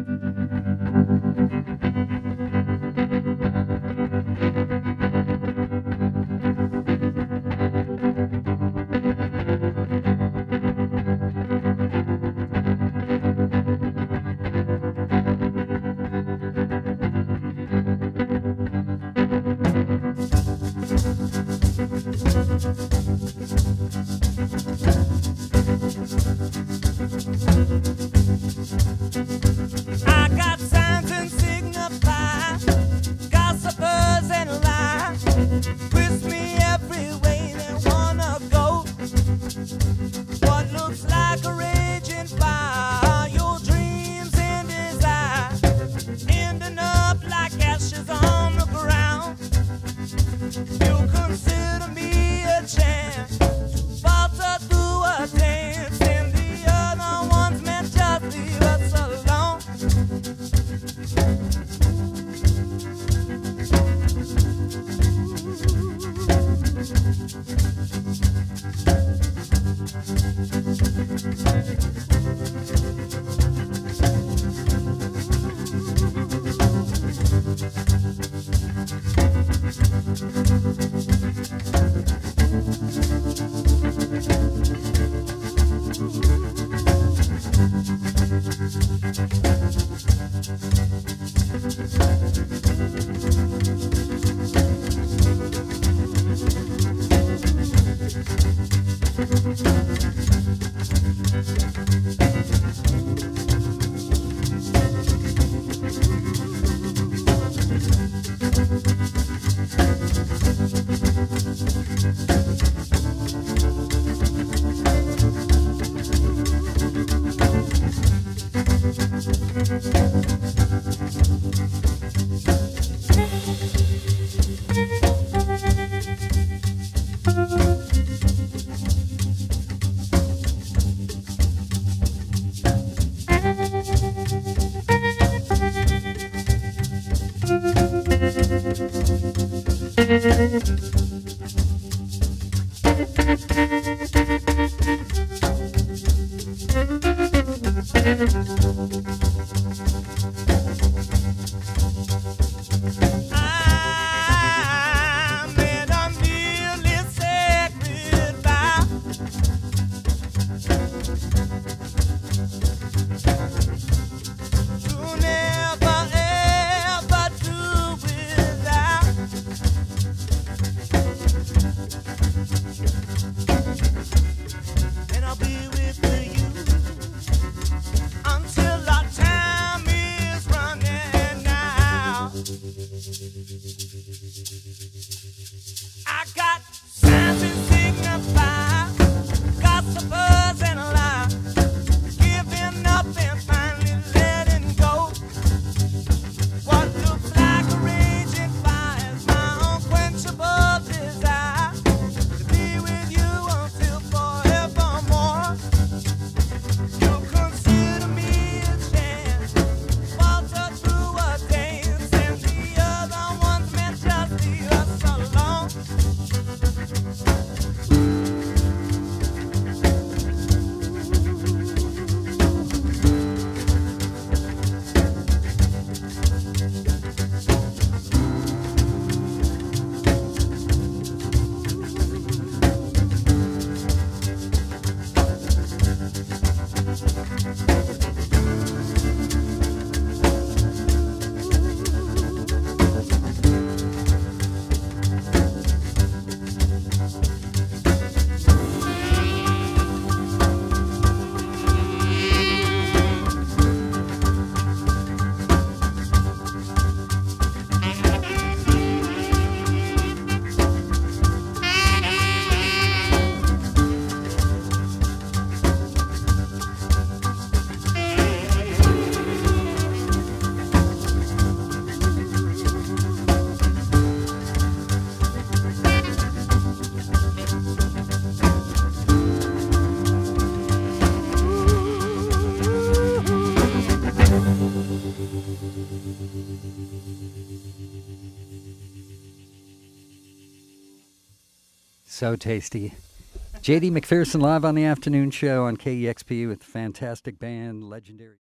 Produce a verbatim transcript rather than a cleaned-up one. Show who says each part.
Speaker 1: I got signs and signify, gossipers and lies, twist me every way they wanna go. What looks like a raging fire, your dreams and desires, ending up like ashes on the ground. You consider me a chance, falter through a dance, and the other ones meant just leave us alone. I made a nearly sacred vow to never ever do without. And I'll be with you until our time is running out. I got signs and signify, gossipers and lies, giving up and finally letting go. What looks like a raging fire is my unquenchable desire to be with you until forevermore. You consider me a chance, falter through a dance, and the other ones meant just leave us alone.
Speaker 2: So tasty. J D McPherson live on the afternoon show on K E X P with fantastic band, legendary.